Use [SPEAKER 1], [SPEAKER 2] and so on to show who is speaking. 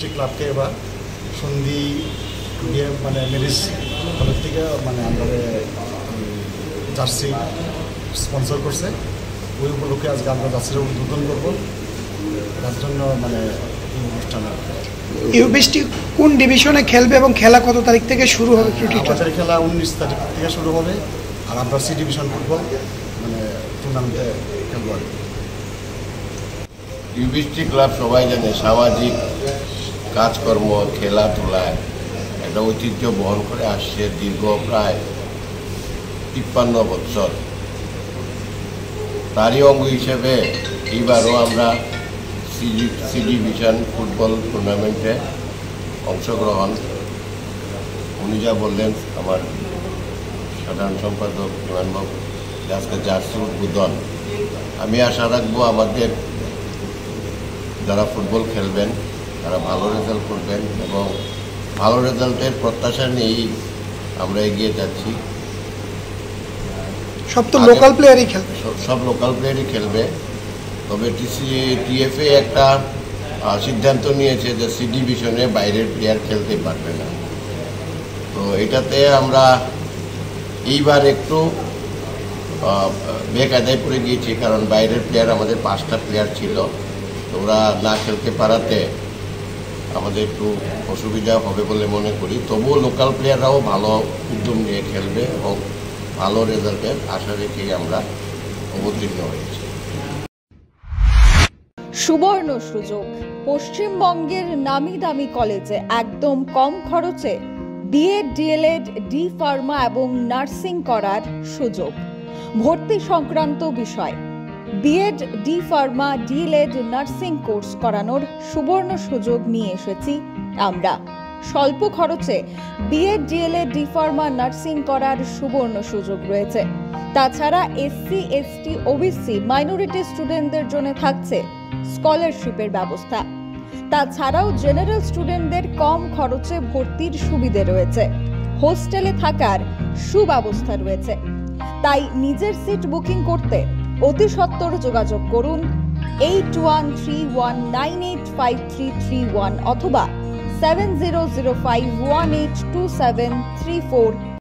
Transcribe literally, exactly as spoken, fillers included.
[SPEAKER 1] University ক্লাবকে এবার সন্ধি দিয়ে মানে মেরিস কলেজ থেকে মানে আমাদের জার্সি স্পন্সর করছে। ওই উপলক্ষে আজকে আমরা জার্সির উদ্বোধন করবো, তার জন্য মানে এই অনুষ্ঠান।
[SPEAKER 2] ইউবিএসটি কোন ডিভিশনে খেলবে এবং খেলা কত তারিখ থেকে শুরু হবে?
[SPEAKER 1] আমাদের খেলা উনিশ তারিখ থেকে শুরু হবে, আর আমরা সি ডিভিশন ফুটবল মানে টুর্নামেন্টে খেলব।
[SPEAKER 3] ইউবিএসটি ক্লাব সবাই জানে সামাজিক কাজকর্ম খেলাধুলায় একটা ঐতিহ্য বহন করে আসছে দীর্ঘ প্রায় তিপ্পান্ন বছর। তারই অঙ্গ হিসেবে এইবারও আমরা সি ডিভিশন ফুটবল টুর্নামেন্টে অংশগ্রহণ, উনি যা বললেন আমার সাধারণ সম্পাদক বিমানবাবু, আজকে জার্সি উদ্বোধন। আমি আশা রাখবো আমাদের যারা ফুটবল খেলবেন তারা ভালো রেজাল্ট করবেন এবং ভালো রেজাল্টের প্রত্যাশা নিয়েই আমরা এগিয়ে যাচ্ছি।
[SPEAKER 2] সব তো লোকাল প্লেয়ারই খেলবে,
[SPEAKER 3] সব লোকাল প্লেয়ারই খেলবে। তবে টিসি টিএফএ একটা সিদ্ধান্ত নিয়েছে যে সি ডিভিশনে বাইরের প্লেয়ার খেলতে পারবে না। তো এটাতে আমরা এইবার একটু বেকায়দায় পড়ে গিয়েছি, কারণ বাইরের প্লেয়ার আমাদের পাঁচটা প্লেয়ার ছিল, তো ওরা না খেলতে পারাতে আমাদের একটু অসুবিধা হবে বলে মনে করি। তবুও লোকাল প্লেয়াররাও ভালো উদ্যম নিয়ে খেলবে এবং ভালো রেজাল্টের আশা রেখেই আমরা অবতীর্ণ হয়েছি।
[SPEAKER 4] সুবর্ণ সুযোগ, পশ্চিমবঙ্গের নামি দামি কলেজে একদম কম খরচে বিএড, ডিএলএড, ডি ফার্মা এবং নার্সিং করার সুযোগ। ভর্তি সংক্রান্ত বিষয় B Ed, D pharma, D El Ed, nursing course করানোর সুবর্ণ সুযোগ নিয়ে এসেছি আমরা। স্বল্প খরচে B Ed, D El Ed, D pharma, nursing করার সুবর্ণ সুযোগ রয়েছে। তাছাড়া এসসি, এসটি, ওবিসি, মাইনরিটি স্টুডেন্টদের জন্য থাকছে স্কলারশিপের ব্যবস্থা। তাছাড়াও জেনারেল স্টুডেন্টদের কম খরচে ভর্তির সুবিধে রয়েছে। হোস্টেলে থাকার সুব্যবস্থা রয়েছে। তাই নিজের সিট বুকিং করতে অতি সত্বর যোগাযোগ করুন eight one three one nine eight five three three one অথবা seven zero zero five one eight two seven three four